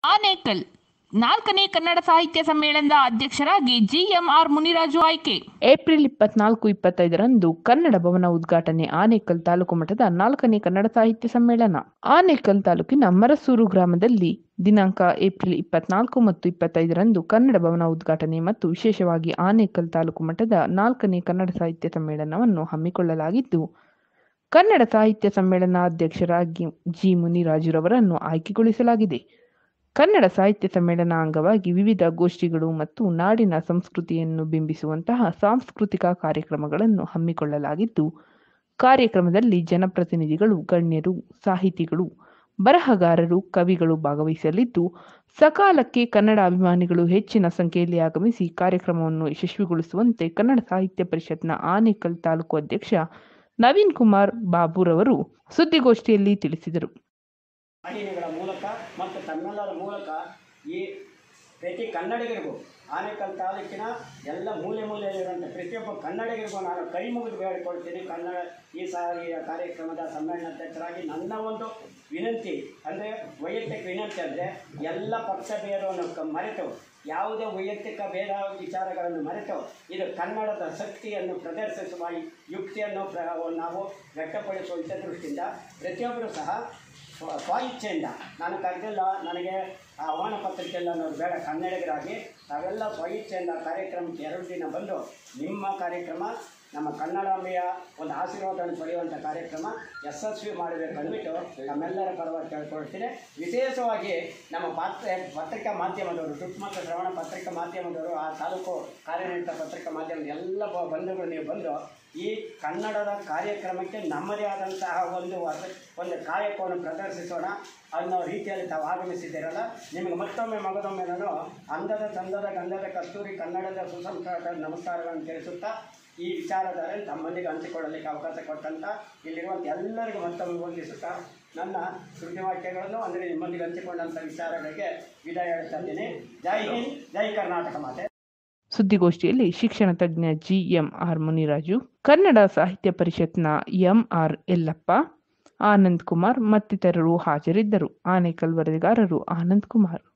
ಆನೇಕಲ್ 4ನೇ ಕನ್ನಡ ಸಾಹಿತ್ಯ ಸಮ್ಮೇಳನದ ಅಧ್ಯಕ್ಷರಾಗಿ ಜಿಎಂಆರ್ ಮುನಿರಾಜು ಆಯ್ಕೆ. ಏಪ್ರಿಲ್ 24-25ರಂದು ಕನ್ನಡ ಭವನ ಉದ್ಘಾಟನೆ. ಆನೇಕಲ್ ತಾಲೂಕು ಮಟ್ಟದ 4ನೇ ಕನ್ನಡ ಸಾಹಿತ್ಯ ಸಮ್ಮೇಳನ ಆನೇಕಲ್ ತಾಲೂಕಿನ ಮರಸೂರು ಗ್ರಾಮದಲ್ಲಿ ದಿನಾಂಕ ಏಪ್ರಿಲ್ 24 ಮತ್ತು 25ರಂದು ಕನ್ನಡ ಭವನ ಉದ್ಘಾಟನೆ ಮತ್ತು ವಿಶೇಷವಾಗಿ ಆನೇಕಲ್ ತಾಲೂಕು ಮಟ್ಟದ 4ನೇ ಕನ್ನಡ ಸಾಹಿತ್ಯ ಸಮ್ಮೇಳನವನ್ನು ಹಮ್ಮಿಕೊಳ್ಳಲಾಗಿದ್ದು, ಕನ್ನಡ ಸಾಹಿತ್ಯ ಸಮ್ಮೇಳನ ಅಧ್ಯಕ್ಷರಾಗಿ ಜಿ ಮುನಿರಾಜುರವರನ್ನು ಆಯ್ಕೆಗೊಳಿಸಲಾಗಿದೆ. ಕನ್ನಡ ಸಾಹಿತ್ಯ ಸಮ್ಮೇಳನ ಅಂಗವಾಗಿ ವಿವಿಧ ಗೋಷ್ಠಿಗಳು ಮತ್ತು ನಾಡಿನ ಸಂಸ್ಕೃತಿಯನ್ನು ಬಿಂಬಿಸುವಂತಹ ಸಾಂಸ್ಕೃತಿಕ ಕಾರ್ಯಕ್ರಮಗಳನ್ನು ಹಮ್ಮಿಕೊಳ್ಳಲಾಗಿದ್ದು, ಕಾರ್ಯಕ್ರಮದಲ್ಲಿ ಜನಪ್ರತಿನಿಧಿಗಳು, ಗಣ್ಯರು, ಸಾಹಿತಿಗಳು, ಬರಹಗಾರರು, ಕವಿಗಳು ಭಾಗವಹಿಸಲಿದ್ದು, ಸಕಾಲಕ್ಕೆ ಕನ್ನಡ ಅಭಿಮಾನಿಗಳು ಹೆಚ್ಚಿನ ಸಂಖ್ಯೆಯಲ್ಲಿ ಆಗಮಿಸಿ ಕಾರ್ಯಕ್ರಮವನ್ನು ಯಶಸ್ವಿಗೊಳಿಸುವಂತೆ ಕನ್ನಡ ಸಾಹಿತ್ಯ ಪರಿಷತ್ನ ಆನೇಕಲ್ ತಾಲೂಕು ಅಧ್ಯಕ್ಷ ನವೀನ್ ಕುಮಾರ್ ಬಾಬುರವರು ಸುದ್ದಿಗೋಷ್ಠಿಯಲ್ಲಿ ತಿಳಿಸಿದರು. ವಾಹಿನಿಗಳ ಮೂಲಕ ಮತ್ತು ತಮ್ಮೆಲ್ಲರ ಮೂಲಕ ಈ ಪ್ರತಿ ಕನ್ನಡಿಗರಿಗೂ ಆನೇಕಲ್ ತಾಲೂಕಿನ ಎಲ್ಲ ಮೂಲೆಯಲ್ಲಿರುವಂಥ ಪ್ರತಿಯೊಬ್ಬ ಕನ್ನಡಿಗರಿಗೂ ನಾನು ಕೈ ಮುಗಿದು ಬೇಡಿಕೊಳ್ತೀನಿ. ಕನ್ನಡ ಈ ಸಾರಿಯ ಕಾರ್ಯಕ್ರಮದ ಸಮ್ಮೇಳನಾಧ್ಯಕ್ಷರಾಗಿ ನನ್ನ ಒಂದು ವಿನಂತಿ ಅಂದರೆ ವೈಯಕ್ತಿಕ ವಿನಂತಿ ಅಂದರೆ ಎಲ್ಲ ಪಕ್ಷ ಭೇದವನ್ನು ಮರೆತು, ಯಾವುದೇ ವೈಯಕ್ತಿಕ ಭೇದ ವಿಚಾರಗಳನ್ನು ಮರೆತು ಇದು ಕನ್ನಡದ ಶಕ್ತಿಯನ್ನು ಪ್ರದರ್ಶಿಸುವ ಯುಕ್ತಿಯನ್ನು ನಾವು ವ್ಯಕ್ತಪಡಿಸುವ ಹಿತದೃಷ್ಟಿಯಿಂದ ಪ್ರತಿಯೊಬ್ಬರು ಸಹ ಸ್ವಇಚ್ಛೆಯಿಂದ, ನಾನು ಕರೆದಿಲ್ಲ, ನನಗೆ ಆಹ್ವಾನ ಪತ್ರಿಕೆಲ್ಲ ಅನ್ನೋದು ಬೇಡ, ಕನ್ನಡಿಗರಾಗಿ ತಾವೆಲ್ಲ ಸ್ವಇಚ್ಛೆಯಿಂದ ಕಾರ್ಯಕ್ರಮಕ್ಕೆ 2 ದಿನ ಬಂದು ನಿಮ್ಮ ಕಾರ್ಯಕ್ರಮ ನಮ್ಮ ಕನ್ನಡಾಂಬೆಯ ಒಂದು ಆಶೀರ್ವಾದವನ್ನು ಪಡೆಯುವಂಥ ಕಾರ್ಯಕ್ರಮ ಯಶಸ್ವಿ ಮಾಡಬೇಕು ಅಂದ್ಬಿಟ್ಟು ನಮ್ಮೆಲ್ಲರ ಪರವಾಗಿ ಕೇಳ್ಕೊಳ್ತೀನಿ. ವಿಶೇಷವಾಗಿ ನಮ್ಮ ಪತ್ರಿಕಾ ಮಾಧ್ಯಮದವರು, ಸುತ್ತಮುತ್ತ ಶ್ರವಣ ಪತ್ರಿಕಾ ಮಾಧ್ಯಮದವರು, ಆ ತಾಲೂಕು ಕಾರ್ಯನಿರತ ಪತ್ರಿಕಾ ಮಾಧ್ಯಮದ ಎಲ್ಲ ಬಂಧುಗಳು ನೀವು ಬಂದು ಈ ಕನ್ನಡದ ಕಾರ್ಯಕ್ರಮಕ್ಕೆ ನಮ್ಮದೇ ಆದಂತಹ ಒಂದು ಕಾಯಕವನ್ನು ಪ್ರದರ್ಶಿಸೋಣ ಅನ್ನೋ ರೀತಿಯಲ್ಲಿ ತಾವು ಆಗಮಿಸಿದ್ದೀರಲ್ಲ, ನಿಮಗೆ ಮತ್ತೊಮ್ಮೆ ಮಗದೊಮ್ಮೆ ನಾನು ಅಂದದ ಚಂದದ ಗಂಧದ ಕಸ್ತೂರಿ ಕನ್ನಡದ ಸುಸಂಸ್ಕೃತ ನಮಸ್ಕಾರಗಳನ್ನು ತಿಳಿಸುತ್ತಾ ಈ ವಿಚಾರಧಾರೆ ತಮ್ಮೊಂದಿಗೆ ಹಂಚಿಕೊಳ್ಳಲಿಕ್ಕೆ ಅವಕಾಶ ಕೊಟ್ಟಂತ ಇಲ್ಲಿರುವಂಥ ಎಲ್ಲರಿಗೂ ಮತ್ತೊಮ್ಮೆ ವಂದಿಸುತ್ತಾ ನನ್ನ ಸುದ್ದಿವಾಕ್ಯಗಳನ್ನು ಅಂದರೆ ನಿಮ್ಮೊಂದಿಗೆ ಹಂಚಿಕೊಂಡಂಥ ವಿಚಾರಗಳಿಗೆ ವಿದಾಯ ಹೇಳ್ತಾ ಇದ್ದೀನಿ. ಜೈ ಹಿಂದ್, ಜೈ ಕರ್ನಾಟಕ ಮಾತೆ. ಸುದ್ದಿಗೋಷ್ಠಿಯಲ್ಲಿ ಶಿಕ್ಷಣ ತಜ್ಞ ಜಿಎಂಆರ್ ಮುನಿರಾಜು, ಕನ್ನಡ ಸಾಹಿತ್ಯ ಪರಿಷತ್ನ ಎಂಆರ್ ಯಲ್ಲಪ್ಪ, ಆನಂದ್ ಕುಮಾರ್ ಮತ್ತಿತರರು ಹಾಜರಿದ್ದರು. ಆನೇಕಲ್ ವರದಿಗಾರರು ಆನಂದ್ ಕುಮಾರ್.